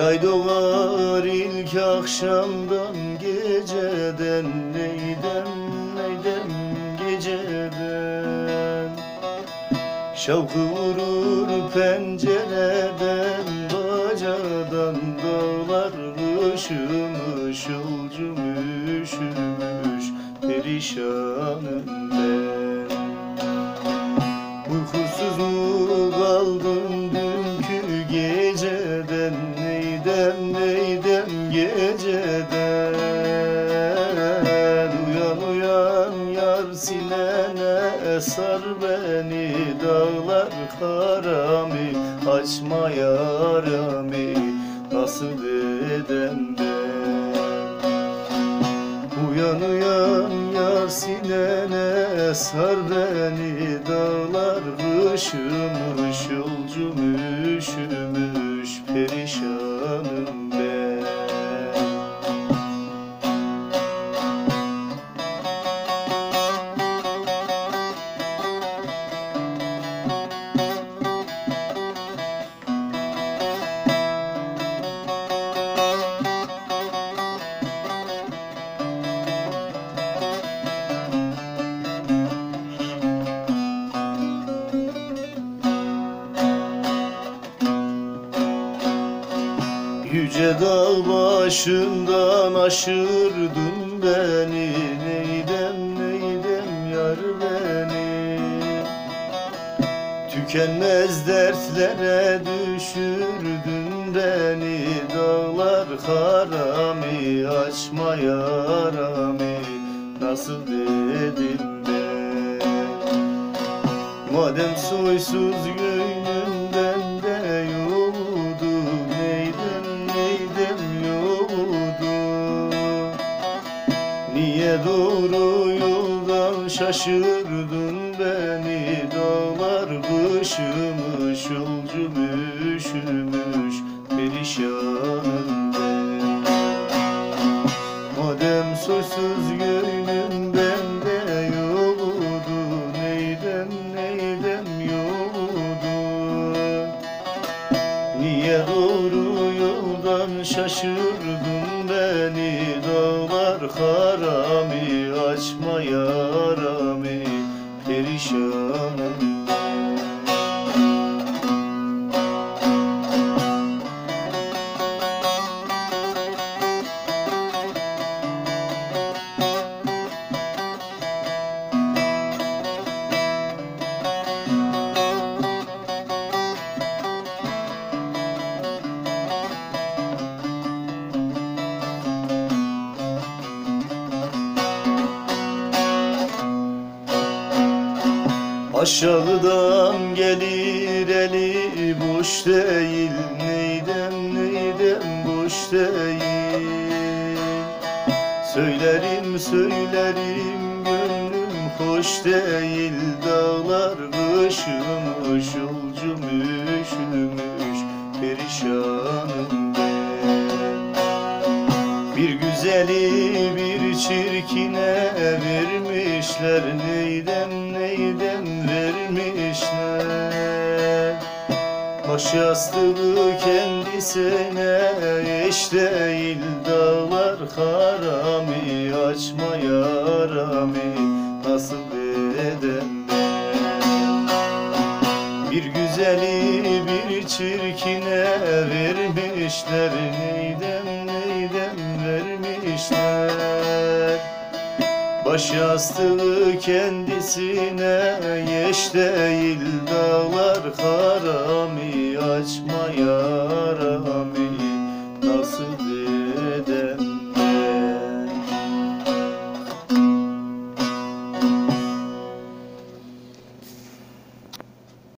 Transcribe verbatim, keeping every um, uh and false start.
ay doğar ilk akşamdan geceden, neydem neydem geceden. Şavkı vurur pencereden, bacadan dağlar ışımış, yolcum üşümüş, perişanım ben. Uykusuz mu kaldım dünkü geceden, neydem neydem geceden. Uyan uyan yar sinene, sar beni dağlar karami, açma yarami, nasıl edem ben. Uyan uyan yar sinene, sar beni dağlar ışımış, yolcum üşümüş, perişanım ben. Yüce dağ başından aşırdın beni, neydem neydem yar beni. Tükenmez dertlere düşürdün beni, dağlar harami, açma yarami, nasıl dedim ben. Madem soysuz gönlümden de yoldu, neydem neydem yoldu. Niye doğru yoldan şaşırdın beni, dağlar kışımış, yolcum üşümüş, perişanım ben. Madem soysuz gönlüm bende yoldu, neydem neydem yoldu. Niye doğru yoldan şaşırdın beni, dağlar harami, açma yarami, perişanım ben. Aşağıdan gelir eli boş değil, neydem neydem boş değil. Söylerim söylerim gönlüm hoş değil, dağlar kışımış, yolcum üşümüş, perişanım ben. Bir güzeli bir çirkine vermişler, neydem neydem vermişler. Baş yastığı kendisine eş değil, dağlar harami, açma yarami, nasıl edem ben. Bir güzeli bir çirkine vermişler, neydem neydem vermişler. Baş yastığı kendisine eş değil, dağlar harami, açma yarami, nasıl